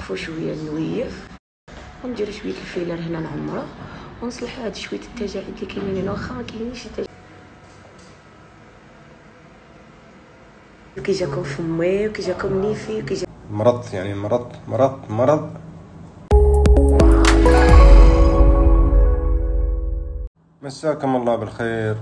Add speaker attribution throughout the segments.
Speaker 1: نوقفو شويه نويف وندير شويه الفيلر هنا نعمره ونصلح هاد شويه التجاعيد اللي كاينين هنا، واخا ما كاينينش كيجاكم فمي وكيجاكم نيفي وكيجا
Speaker 2: مرض، يعني مرض. مساكم الله بالخير.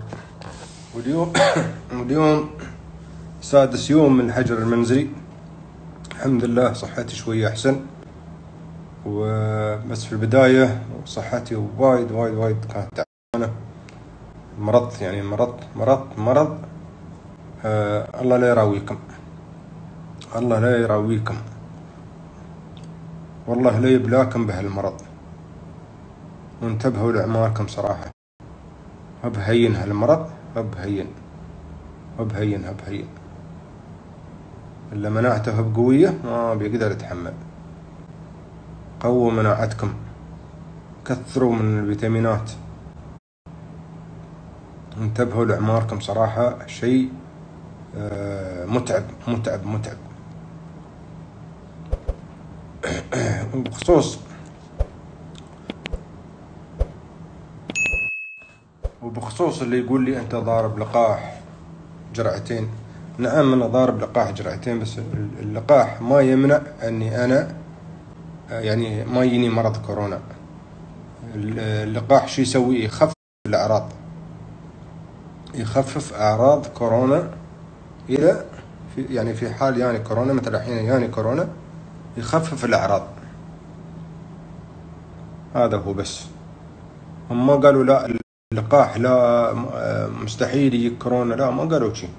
Speaker 2: واليوم سادس يوم من الحجر المنزلي. الحمد لله صحتي شوية أحسن، وبس في البداية صحتي وايد كانت تعبانة. مرض، يعني مرض. الله لا يراويكم، الله لا يراويكم، والله لا يبلاكم بهالمرض. وانتبهوا لأعماركم صراحة. هب هين هالمرض، هب هين. إلا مناعته هب قوية ما بيقدر يتحمل. قووا مناعتكم، كثروا من الفيتامينات، انتبهوا لأعماركم صراحة. شيء متعب. وبخصوص اللي يقول لي أنت ضارب لقاح جرعتين، نعم أنا ضارب لقاح جرعتين، بس اللقاح ما يمنع أني أنا يعني ما يجيني مرض كورونا. اللقاح شو يسوي؟ يخفف أعراض كورونا. إذا في حال يعني كورونا، مثل الحين يعني كورونا، يخفف الأعراض. هذا هو بس. هم ما قالوا لا اللقاح لا مستحيل يجيك كورونا، لا ما قالوا شيء.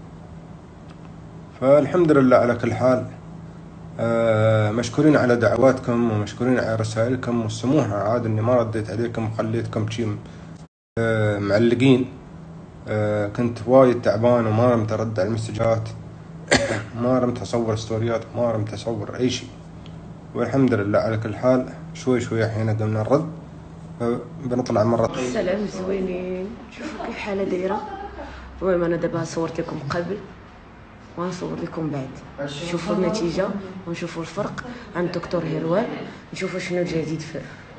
Speaker 2: فالحمد لله على كل حال. مشكورين على دعواتكم ومشكورين على رسائلكم، والسموحة عاد اني ما رديت عليكم وخليتكم شيء معلقين. كنت وايد تعبان وما رمت ارد على المسجات، ما رمت اصور ستوريات، ما رمت اصور اي شيء. والحمد لله على كل حال. شوي الحين قمنا نرد، بنطلع مرة.
Speaker 1: السلام زوينين، شوفوا كيف حالة دايرة. المهم انا دابا صورت لكم قبل ونصور لكم بعد، نشوفوا النتيجة ونشوفوا الفرق عند دكتور هيروال، نشوفوا شنو الجديد في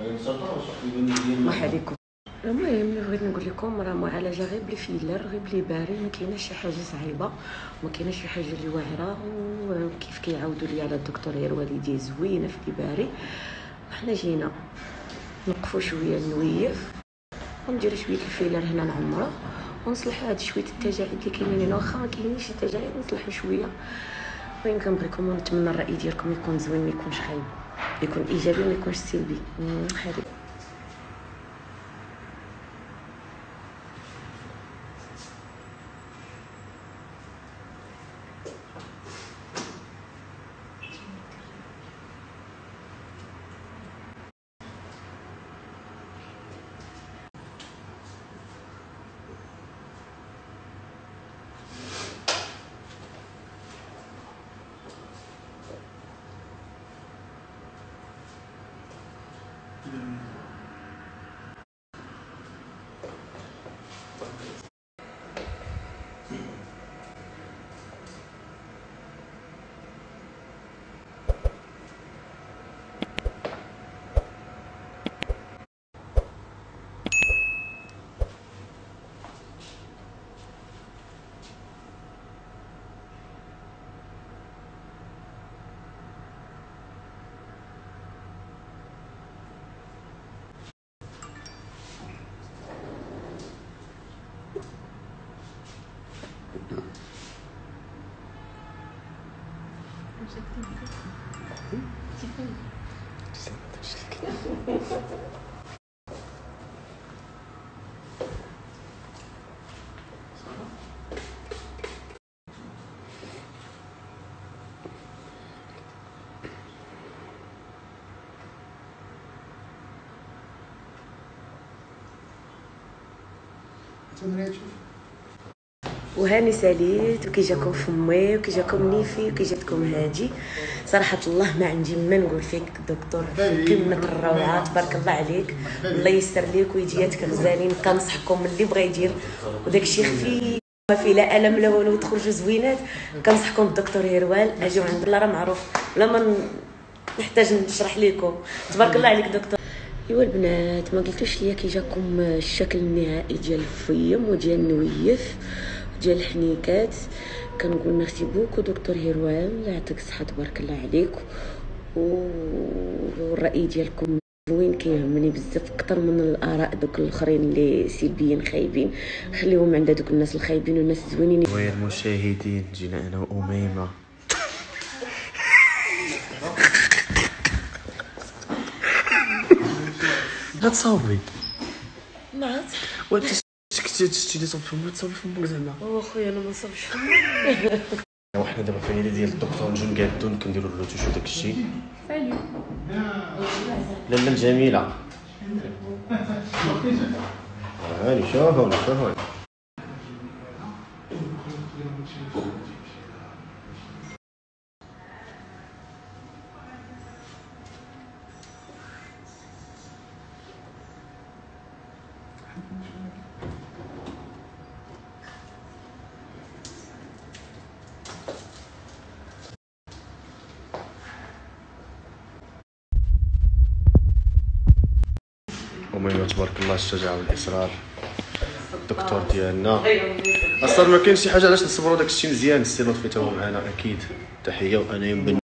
Speaker 1: مرحبا عليكم. المهم اللي بغيت نقول لكم راه معالجه غير بلي فيلر، غير بلي باري، ما كايناش شي حاجه صعيبه، ما كايناش شي حاجه اللي واعره. وكيف كيعاودوا لي على الدكتور هيروال يديه زوينه في باري. وحنا جينا نوقفوا شويه نويف وندير شويه الفيلر هنا نعمره ونصلح هاد شويه التجاعيد اللي كاينين هنا، واخا ما كاينينش التجاعيد نصلحوا شويه. المهم كنبغيكم ونتمنى الراي ديالكم يكون زوين، ما يكونش خايب، يكون ايجابي ما يكونش سلبي. حبيبي وهاني ساليت وكيجاكم فمي وكيجاكم نيفي وكيجاتكم هادي. صراحه الله ما عندي ما نقول فيك دكتور، قمه الروعه، تبارك الله عليك، الله يسر ليك ويدياتك غزالين. كنصحكم اللي بغى يدير وداكشي خفيف ما فيه لا الم لا والو، تخرجوا زوينات. كنصحكم الدكتور هيروال، اجيو عند الله راه معروف. نحتاج نشرح لكم. تبارك الله عليك دكتور. ايوا البنات، ما قلتوش ليا كي جاكم الشكل النهائي ديال الفيم وديال النويف ديال الحنيكات. كنقول ميرسي بوكو دكتور هيروان، الله يعطيك الصحه تبارك الله عليك. والراي ديالكم زوين، كيهمني بزاف اكثر من الاراء دوك الاخرين اللي سلبيين خايبين. خليهم عند دوك الناس الخايبين والناس الزوينين.
Speaker 3: ويا المشاهدين، جينا انا واميمه لا تصاوبي
Speaker 1: نعم.
Speaker 3: وانت شتي لي صوب فمك، تصاوبي فمك زعما.
Speaker 1: خويا انا ما صوبش.
Speaker 3: وحنا دابا في العياده ديال الدكتور نجيو نقادو كنديرو الروتوش وداك الشيء. لاله الجميله هاني شوفوا أميمة تبارك الله الشجاعة والإصرار. الدكتور ديالنا أصلا ما كاينش شي حاجة علاش نصبروا داك الشيء مزيان. السي لطفي تا هو معنا أكيد. تحية وأنا